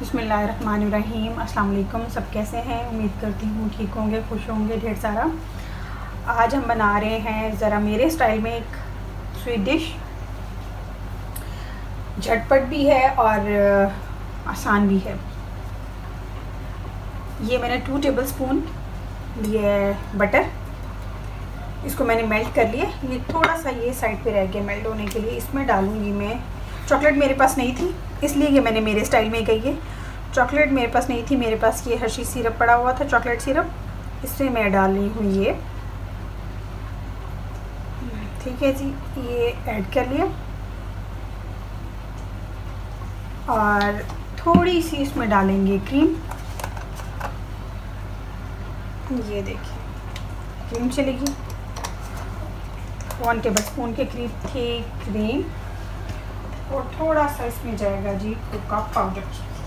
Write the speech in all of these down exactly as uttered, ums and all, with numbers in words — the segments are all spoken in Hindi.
बिस्मिल्लाहिर्रहमानिर्रहीम। अस्सलाम वालेकुम। सब कैसे हैं? उम्मीद करती हूँ ठीक होंगे, खुश होंगे ढेर सारा। आज हम बना रहे हैं ज़रा मेरे स्टाइल में एक स्वीट डिश, झटपट भी है और आसान भी है। ये मैंने टू टेबलस्पून लिए बटर, इसको मैंने मेल्ट कर लिया। ये थोड़ा सा ये साइड पे रह गया मेल्ट होने के लिए। इसमें डालूँगी मैं चॉकलेट, मेरे पास नहीं थी इसलिए ये मैंने मेरे स्टाइल में गई है। चॉकलेट मेरे पास नहीं थी, मेरे पास ये हर्शी सिरप पड़ा हुआ था, चॉकलेट सिरप। इसमें मैं डाल रही हूँ ये, ठीक है जी, ये ऐड कर लिया। और थोड़ी सी इसमें डालेंगे क्रीम। ये देखिए क्रीम चलेगी, वन टेबल स्पून के करीब थी क्रीम। और थोड़ा सा इसमें जाएगा जी कोका पाउडर।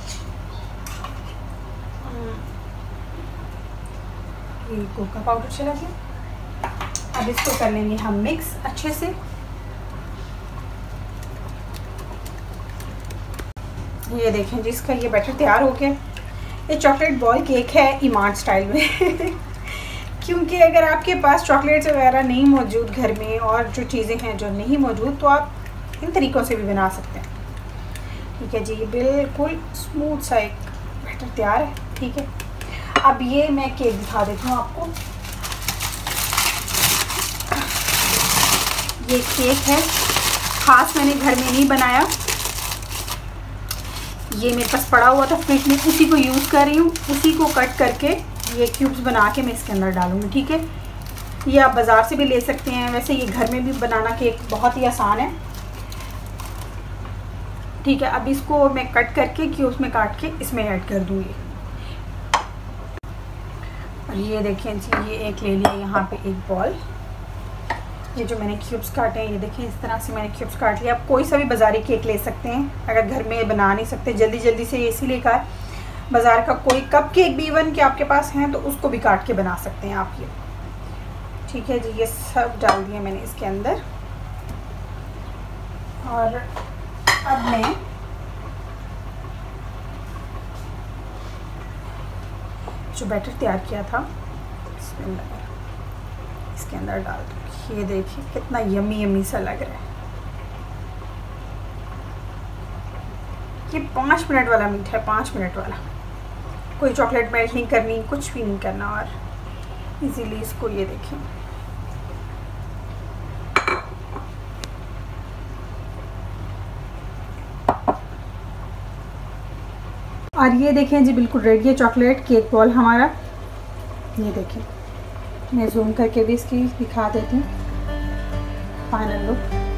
ये कोका पाउडर चला गया। अब इसको कर लेंगे हम मिक्स अच्छे से। ये देखें जिसका ये बैटर तैयार हो गया। ये चॉकलेट बॉल केक है ईमान स्टाइल में क्योंकि अगर आपके पास चॉकलेट्स वगैरह नहीं मौजूद घर में और जो चीज़ें हैं जो नहीं मौजूद, तो आप इन तरीक़ों से भी बना सकते हैं। ठीक है जी, ये बिल्कुल स्मूथ सा एक बैटर तैयार है। ठीक है, अब ये मैं केक दिखा देती हूँ आपको। ये केक है, ख़ास मैंने घर में नहीं बनाया, ये मेरे पास पड़ा हुआ था फ्रिज में, उसी को यूज़ कर रही हूँ। उसी को कट करके ये क्यूब्स बना के मैं इसके अंदर डालूँगी। ठीक है, ये आप बाज़ार से भी ले सकते हैं, वैसे ये घर में भी बनाना केक बहुत ही आसान है। ठीक है, अब इसको मैं कट करके क्यूब्स में काट के इसमें ऐड कर दूँगी। और ये देखें जी, ये एक ले लिया यहाँ पे एक बॉल। ये जो मैंने क्यूब्स काटे हैं, ये देखें इस तरह से मैंने क्यूब्स काट लिया। आप कोई सा भी बाज़ारी केक ले सकते हैं अगर घर में बना नहीं सकते जल्दी जल्दी से, इसीलिए कहा बाज़ार का कोई कप केक भी इवन के आपके पास हैं तो उसको भी काट के बना सकते हैं आप ये। ठीक है जी, ये सब डाल दिया मैंने इसके अंदर। और अब मैं जो बैटर तैयार किया था इसके अंदर डाल दूँगी। ये देखिए कितना यम्मी यम्मी सा लग रहा है। ये पाँच मिनट वाला मीठा है, पाँच मिनट वाला। कोई चॉकलेट मेल्ट नहीं करनी, कुछ भी नहीं करना, और इजीली इसको ये देखें और ये देखें जी बिल्कुल रेडी है चॉकलेट केक बॉल हमारा। ये देखें, मैं जूम करके भी इसकी दिखा देती हूँ फाइनल लुक।